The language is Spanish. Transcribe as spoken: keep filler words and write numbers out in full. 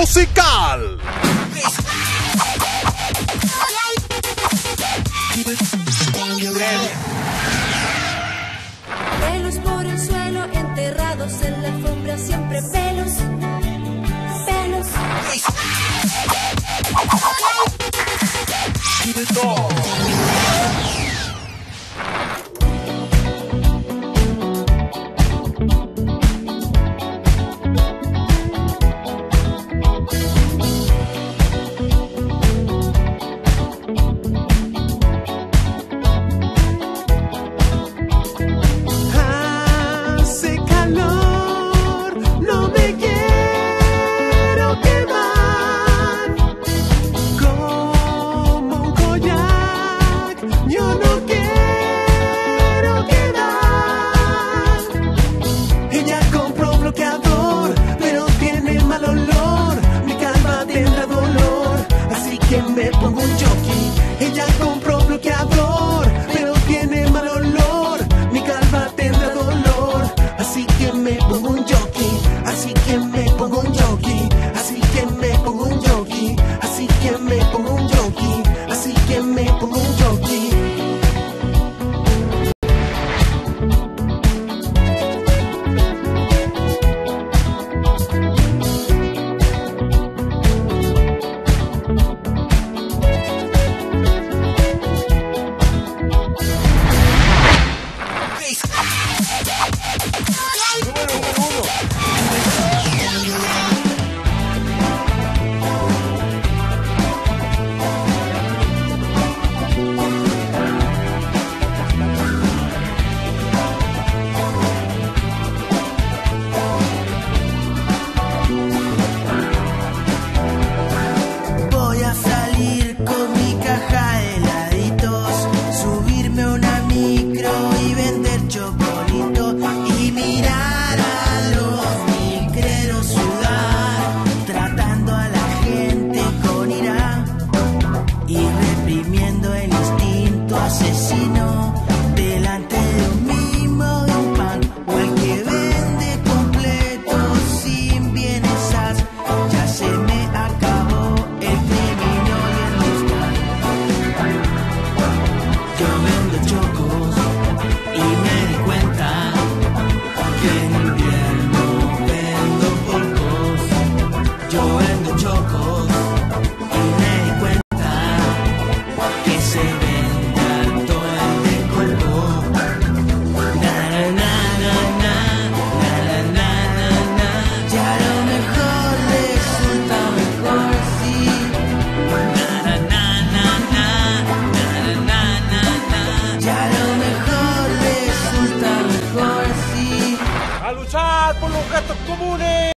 musical. Pelos por el suelo, enterrados en la alfombra, siempre pelos, pelos. Me pongo un jockey, ella compró bloqueador, pero tiene mal olor, mi calva tendrá dolor, así que me pongo un jockey, así que me pongo un jockey, así que me pongo un jockey, así que me pongo un jockey, así que me pongo un jockey. Asesino delante de un mimo de un pan, o el que vende completo sin bienesas. Ya se me acabó el criminal y el mezcal. Yo vendo chocos y me di cuenta que en invierno vendo pocos. Yo vendo chocos y me di cuenta que se ve. A luchar por los gastos comunes.